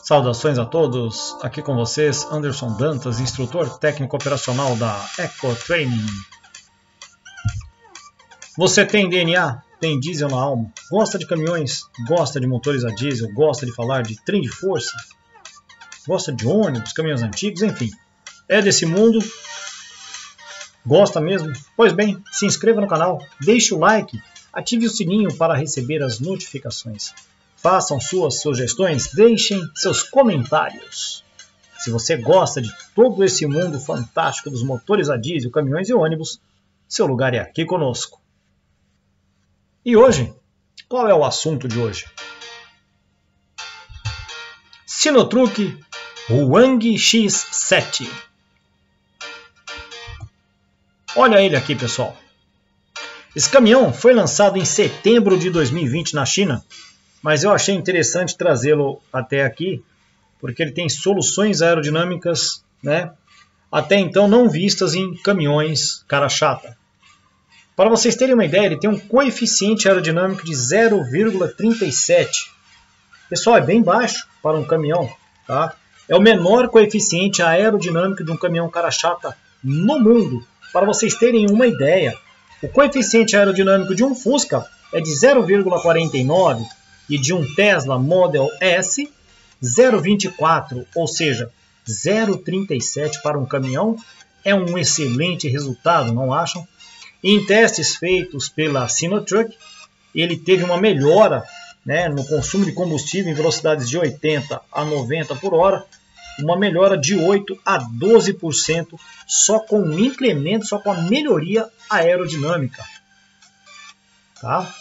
Saudações a todos, aqui com vocês Anderson Dantas, instrutor técnico operacional da Eco Training. Você tem DNA? Tem diesel na alma? Gosta de caminhões? Gosta de motores a diesel? Gosta de falar de trem de força? Gosta de ônibus, caminhões antigos, enfim. É desse mundo? Gosta mesmo? Pois bem, se inscreva no canal, deixe o like, ative o sininho para receber as notificações. Façam suas sugestões, deixem seus comentários. Se você gosta de todo esse mundo fantástico dos motores a diesel, caminhões e ônibus, seu lugar é aqui conosco. E hoje, qual é o assunto de hoje? Sinotruc Huang X7. Olha ele aqui, pessoal. Esse caminhão foi lançado em setembro de 2020 na China, mas eu achei interessante trazê-lo até aqui, porque ele tem soluções aerodinâmicas, né, até então não vistas em caminhões cara chata. Para vocês terem uma ideia, ele tem um coeficiente aerodinâmico de 0,37. Pessoal, é bem baixo para um caminhão, tá? É o menor coeficiente aerodinâmico de um caminhão cara chata no mundo. Para vocês terem uma ideia, o coeficiente aerodinâmico de um Fusca é de 0,49 e de um Tesla Model S 0,24, ou seja, 0,37 para um caminhão é um excelente resultado, não acham? Em testes feitos pela Sinotruc, ele teve uma melhora, né, no consumo de combustível em velocidades de 80 a 90 por hora, uma melhora de 8 a 12% só com o incremento, só com a melhoria aerodinâmica. Tá?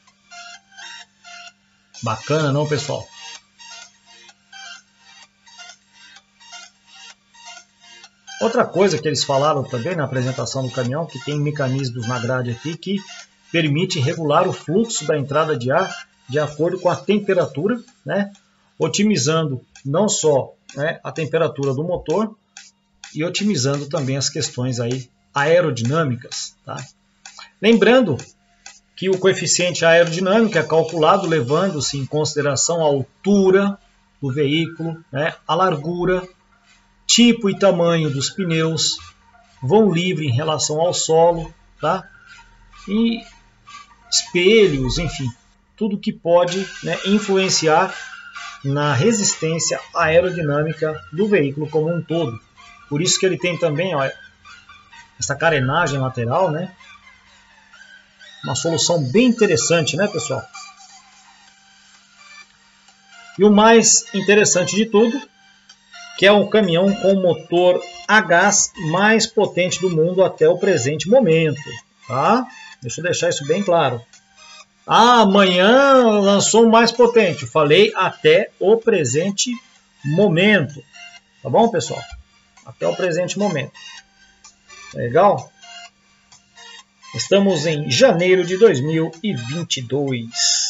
Bacana, não, pessoal? Outra coisa que eles falaram também na apresentação do caminhão, que tem mecanismos na grade aqui que permite regular o fluxo da entrada de ar de acordo com a temperatura, né, otimizando não só, né, a temperatura do motor e otimizando também as questões aí aerodinâmicas. Tá? Lembrando que o coeficiente aerodinâmico é calculado levando-se em consideração a altura do veículo, né, a largura, tipo e tamanho dos pneus, vão livre em relação ao solo, tá? E espelhos, enfim, tudo que pode, né, influenciar na resistência aerodinâmica do veículo como um todo. Por isso que ele tem também, ó, essa carenagem lateral, né? Uma solução bem interessante, né, pessoal? E o mais interessante de tudo, que é um caminhão com o motor a gás mais potente do mundo até o presente momento. Tá? Deixa eu deixar isso bem claro. Ah, amanhã lançou o mais potente. Eu falei até o presente momento. Tá bom, pessoal? Até o presente momento. Legal? Estamos em janeiro de 2022.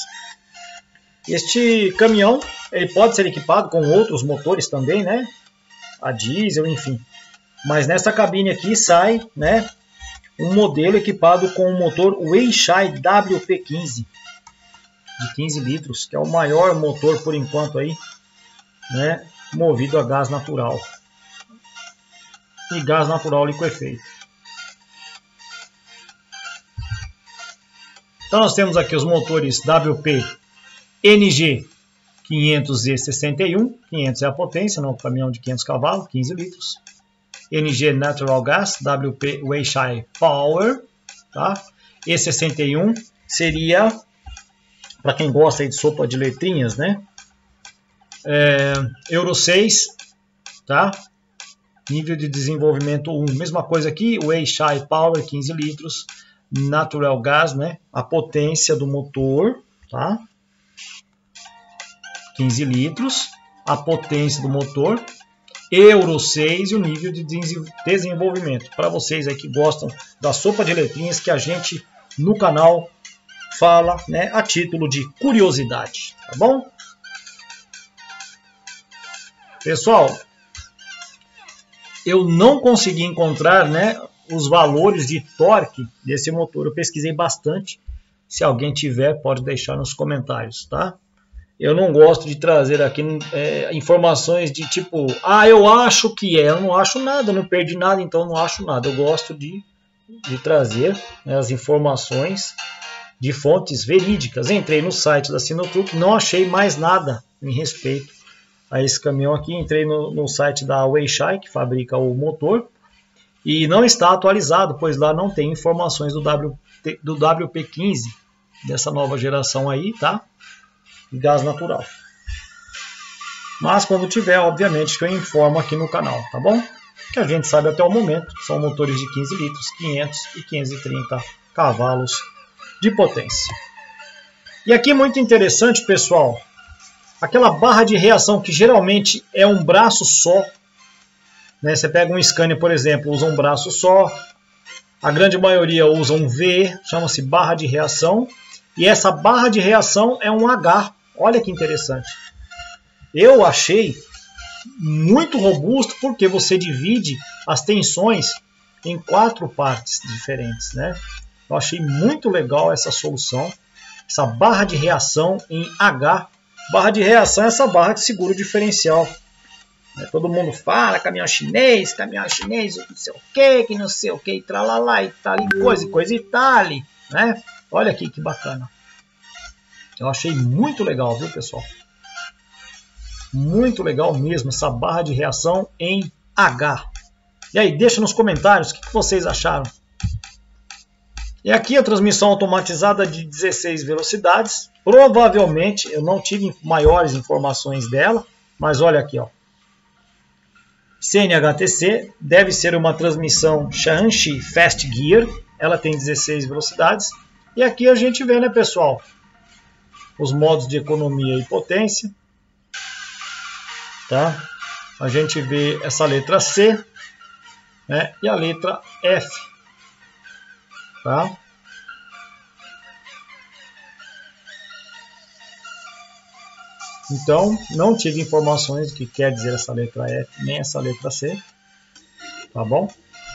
Este caminhão, ele pode ser equipado com outros motores também, né? A diesel, enfim. Mas nessa cabine aqui sai, né, um modelo equipado com o motor Weichai WP15 de 15 litros, que é o maior motor por enquanto aí, né, movido a gás natural. E gás natural liquefeito. Então nós temos aqui os motores WP NG 500E61, 500 é a potência, no caminhão de 500 cavalos, 15 litros. NG Natural Gas, WP Weichai Power, tá? E61 seria, para quem gosta aí de sopa de letrinhas, né? Euro 6, tá? Nível de desenvolvimento 1. Mesma coisa aqui, Weichai Power, 15 litros. Natural Gas, né? A potência do motor, tá? 15 litros, a potência do motor, Euro 6 e o nível de desenvolvimento. Para vocês aí que gostam da sopa de letrinhas que a gente no canal fala, né, a título de curiosidade, tá bom? Pessoal, eu não consegui encontrar, né, os valores de torque desse motor. Eu pesquisei bastante. Se alguém tiver, pode deixar nos comentários, tá? eu não gosto de trazer aqui informações de tipo, eu acho que é, eu não acho nada, eu não perdi nada, então eu não acho nada. Eu gosto de trazer, né, as informações de fontes verídicas. Entrei no site da Sinotruck, não achei mais nada em respeito a esse caminhão aqui. Entrei no site da Weichai, que fabrica o motor, e não está atualizado, pois lá não tem informações do WP15, dessa nova geração aí, tá? De gás natural. Mas quando tiver, obviamente, que eu informo aqui no canal, tá bom? Que a gente sabe até o momento, são motores de 15 litros, 500 e 530 cavalos de potência. E aqui muito interessante, pessoal, aquela barra de reação que geralmente é um braço só, né? Você pega um Scania, por exemplo, usa um braço só, a grande maioria usa um V, chama-se barra de reação, e essa barra de reação é um H. Olha que interessante. Eu achei muito robusto porque você divide as tensões em 4 partes diferentes, né? Eu achei muito legal essa solução, essa barra de reação em H. Barra de reação é essa barra que segura o diferencial. Todo mundo fala caminhão chinês, não sei o que não sei o que, tralalá e tal, coisa e tal, né? Olha aqui que bacana. Eu achei muito legal, viu, pessoal? Muito legal mesmo essa barra de reação em H. E aí, deixa nos comentários o que vocês acharam. E aqui a transmissão automatizada de 16 velocidades. Provavelmente, eu não tive maiores informações dela, mas olha aqui, ó. CNHTC, deve ser uma transmissão Shaanxi Fast Gear. Ela tem 16 velocidades. E aqui a gente vê, né, pessoal, os modos de economia e potência, tá? A gente vê essa letra C, né, e a letra F, tá? Então, não tive informações do que quer dizer essa letra F, nem essa letra C, tá bom?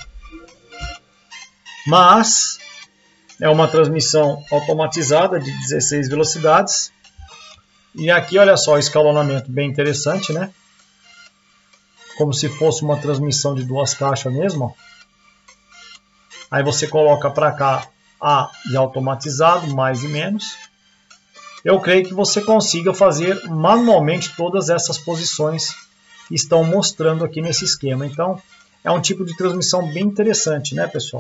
Mas é uma transmissão automatizada de 16 velocidades. E aqui, olha só, o escalonamento bem interessante, né? Como se fosse uma transmissão de 2 caixas mesmo, ó. Aí você coloca para cá A de automatizado, mais e menos. Eu creio que você consiga fazer manualmente todas essas posições que estão mostrando aqui nesse esquema. Então, é um tipo de transmissão bem interessante, né, pessoal?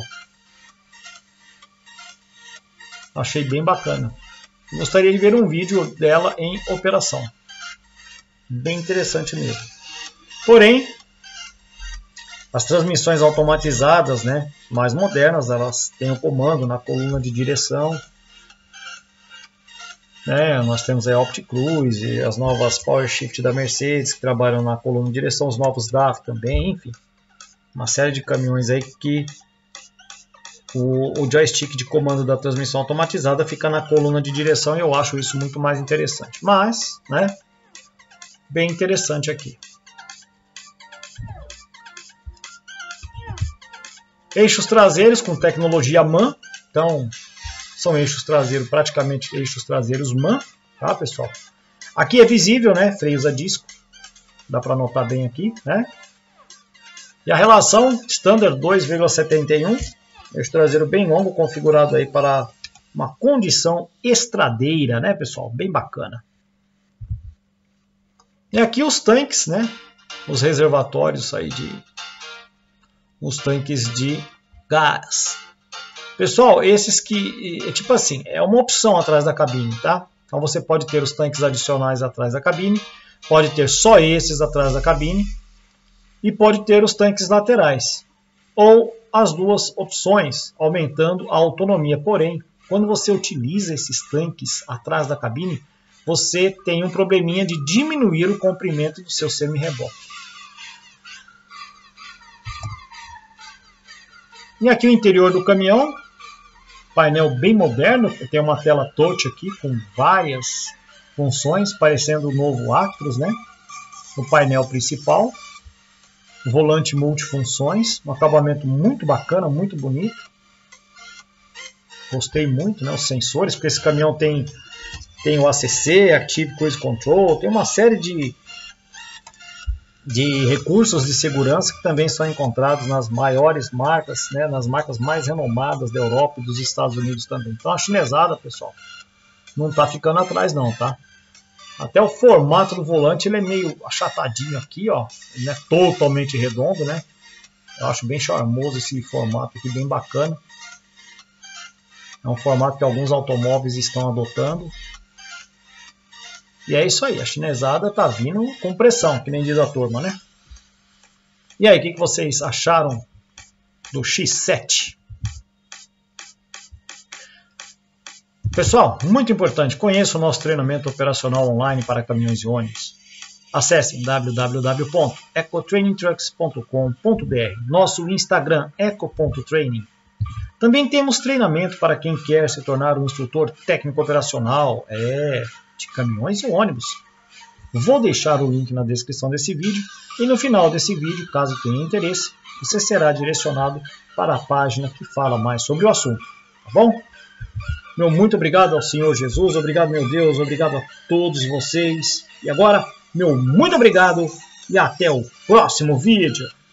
Achei bem bacana. Gostaria de ver um vídeo dela em operação. Bem interessante mesmo. Porém, as transmissões automatizadas, né, mais modernas, elas têm o comando na coluna de direção. Né, nós temos a OptiCruise, as novas PowerShift da Mercedes, que trabalham na coluna de direção, os novos DAF também, enfim. Uma série de caminhões aí que o joystick de comando da transmissão automatizada fica na coluna de direção, e eu acho isso muito mais interessante. Mas, né, bem interessante aqui. Eixos traseiros com tecnologia MAN. Então, são eixos traseiros, praticamente eixos traseiros MAN, tá, pessoal? Aqui é visível, né, freios a disco. Dá para notar bem aqui, né? E a relação standard 2,71. Eixo traseiro bem longo, configurado aí para uma condição estradeira, né, pessoal? Bem bacana. E aqui os tanques, né? Os reservatórios aí os tanques de gás. Pessoal, esses que, tipo assim, é uma opção atrás da cabine, tá? Então você pode ter os tanques adicionais atrás da cabine, pode ter só esses atrás da cabine e pode ter os tanques laterais. Ou as duas opções, aumentando a autonomia. Porém, quando você utiliza esses tanques atrás da cabine, você tem um probleminha de diminuir o comprimento do seu semi-reboque. E aqui o interior do caminhão, painel bem moderno, tem uma tela touch aqui com várias funções, parecendo o novo Actros, né? No painel principal. Volante multifunções, um acabamento muito bacana, muito bonito. Gostei muito, né, os sensores, porque esse caminhão tem tem o ACC, Active Cruise Control, tem uma série de recursos de segurança que também são encontrados nas maiores marcas, né, nas marcas mais renomadas da Europa e dos Estados Unidos também. Então a chinesada, pessoal, não está ficando atrás não, tá? Até o formato do volante ele é meio achatadinho aqui, ó. Ele não é totalmente redondo, né? Eu acho bem charmoso esse formato aqui, bem bacana. É um formato que alguns automóveis estão adotando. E é isso aí, a chinesada tá vindo com pressão, que nem diz a turma, né? E aí, o que vocês acharam do X7? Pessoal, muito importante, conheça o nosso treinamento operacional online para caminhões e ônibus. Acesse www.ecotrainingtrucks.com.br, nosso Instagram eco.training. Também temos treinamento para quem quer se tornar um instrutor técnico operacional de caminhões e ônibus. Vou deixar o link na descrição desse vídeo e no final desse vídeo, caso tenha interesse, você será direcionado para a página que fala mais sobre o assunto, tá bom? Meu muito obrigado ao Senhor Jesus, obrigado meu Deus, obrigado a todos vocês. E agora, meu muito obrigado e até o próximo vídeo.